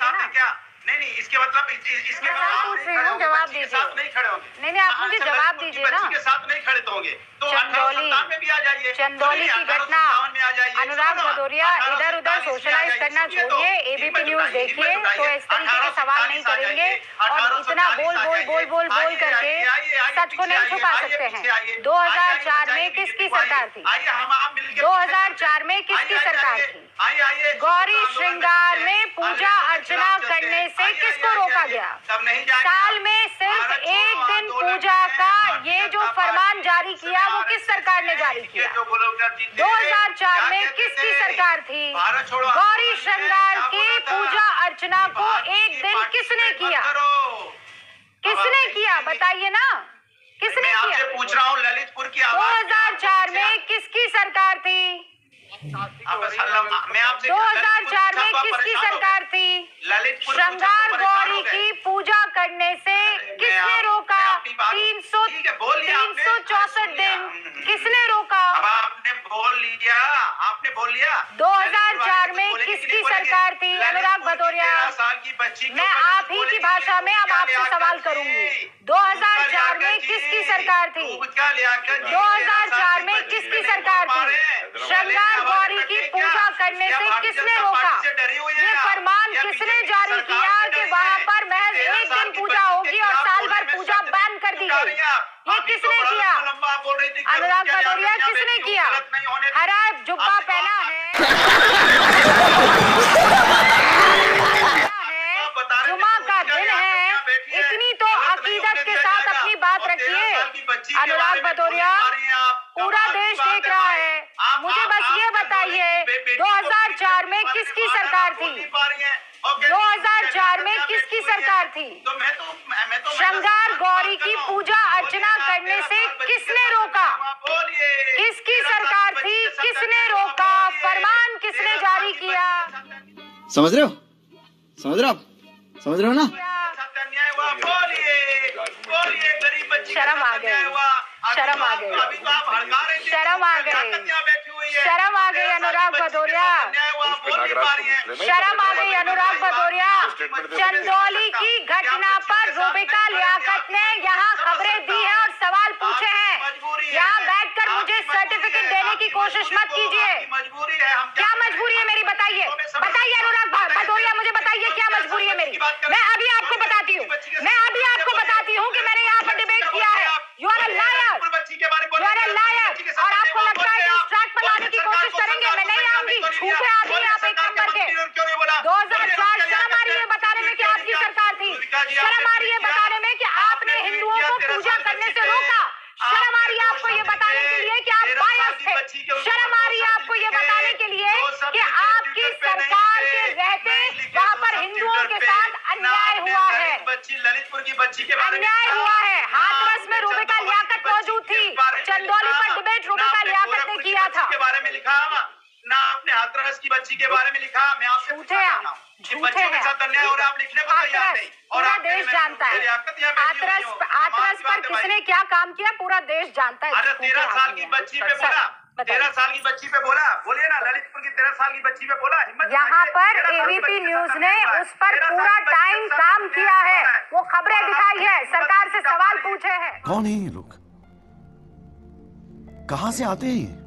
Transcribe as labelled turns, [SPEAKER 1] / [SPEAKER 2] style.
[SPEAKER 1] दीजिए ना।
[SPEAKER 2] क्या नहीं इसके मतलब इसके
[SPEAKER 1] जवाब दीजिए।
[SPEAKER 2] नहीं खड़े होंगे।
[SPEAKER 1] नहीं आप मुझे जवाब दीजिए ना।
[SPEAKER 2] के साथ नहीं खड़े होंगे तो में भी आ जाइए।
[SPEAKER 1] चंदौली की घटना, अनुराग भदौरिया इधर उधर सोशलाइज करना छोड़िए, एबीपी न्यूज देखिए तो इस तरीके के सवाल नहीं करेंगे और इतना बोल करके सच को नहीं छुपा सकते हैं। 2004 में किसकी सरकार थी? 2004 में किसकी सरकार थी? गौरी श्रृंगार में पूजा अर्चना करने से किसको रोका गया? साल में सिर्फ एक दिन पूजा का ये जो फरमान जारी किया वो किस सरकार ने जारी किया? 2004 में किसकी सरकार थी? गौरी श्रृंगार की पूजा अर्चना को एक दिन किसने किया? किसने किया बताइए ना, किसने किया?
[SPEAKER 2] पूछ रहा हूँ ललितपुर की
[SPEAKER 1] 2004 में किसकी सरकार थी? 2004 में किसकी सरकार थी? श्रृंगार गौरी की पूजा करने से किसने रोका? 364 दिन किसने रोका?
[SPEAKER 2] आपने बोल लिया
[SPEAKER 1] 2004 में किसकी सरकार थी? अनुराग भदौरिया, मैं आप ही की भाषा में अब आपसे सवाल करूंगी। 2004 में किसकी सरकार थी? 2004 में किसकी सरकार थी? श्रृंगार गौरी की पूजा करने से किसने रोका? ये फरमान किसने जारी किया कि वहाँ पर महज एक दिन पूजा होगी और साल भर पूजा बैन कर दी गई? ये किसने किया? अनुराग भदौरिया किसने किया? हरा जुब्बा पहना है, जुमा का दिन है, इतनी तो अकीदत के साथ अपनी बात रखिए। अनुराग भदौरिया, पूरा देश देख रहा है, मुझे बस ये बताइए 2004 में किसकी सरकार थी? 2004 में किसकी सरकार थी? श्रृंगार गौरी की पूजा अर्चना करने से किसने रोका? किसकी सरकार थी? किसने रोका? फरमान किसने जारी किया?
[SPEAKER 3] समझ रहे हो? समझ रहे हो ना?
[SPEAKER 1] शर्म आ गई, शर्म आ गई, शर्म आ गई, शर्म आ गई अनुराग भदौरिया, शर्म आ गई अनुराग भदौरिया। चंदौली की घटना पर रूबिका लियाकत ने यहाँ खबरें दी है और सवाल पूछे हैं। यहाँ बैठकर मुझे सर्टिफिकेट देने की कोशिश मत कीजिए। क्या मजबूरी है मेरी? बताइए, बताइए अनुराग भदौरिया, मुझे बताइए क्या मजबूरी है मेरी? मैं अभी आपको बताती हूँ, मैं अभी आपको बताती हूँ कि मैंने यहाँ पर डिबेट किया है। You are a liar, you are a liar, और आपको लगता है कि इस ट्रैक पर लाने की कोशिश करेंगे, मैं नहीं आऊंगी। झूठे आदमी आप एक नंबर के। 2004 शर्म आ रही है बताने में कि आपकी सरकार थी, शर्म आ रही है बताने में कि आपने हिंदुओं को पूजा करने से रोका, शर्म आ रही है आपको ये बताने के लिए कि आप बायस थे, शर्म आ रही है आपको ये बताने के लिए कि आपकी सरकार के रहते वहाँ पर हिंदुओं के साथ अन्याय हुआ है,
[SPEAKER 2] ललितपुर की बच्ची के
[SPEAKER 1] अन्याय हुआ है। हाथरस में रूबिका लियाकत मौजूद थी, चंदौली पर डिबेट रूबिका लियाकत ने किया था।
[SPEAKER 2] के बारे में लिखा ना आपने हाथरस की बच्ची के बारे में लिखा। मैं आपसे
[SPEAKER 1] झूठे हैं, झूठे हैं।
[SPEAKER 2] आप लिखने को तैयार नहीं,
[SPEAKER 1] पूरा देश जानता है हाथरस पर किसने क्या काम किया, पूरा देश जानता है।
[SPEAKER 2] 13 साल की बच्ची पे बोला, 13 साल की बच्ची पे बोला, बोलिए ना, ललितपुर की 13 साल की बच्ची पे बोला।
[SPEAKER 1] यहाँ पर एबीपी न्यूज ने उस पर पूरा टाइम काम किया है, वो खबरें दिखाई है, सरकार से सवाल पूछे हैं।
[SPEAKER 4] कौन है ये लोग? कहाँ से आते हैं?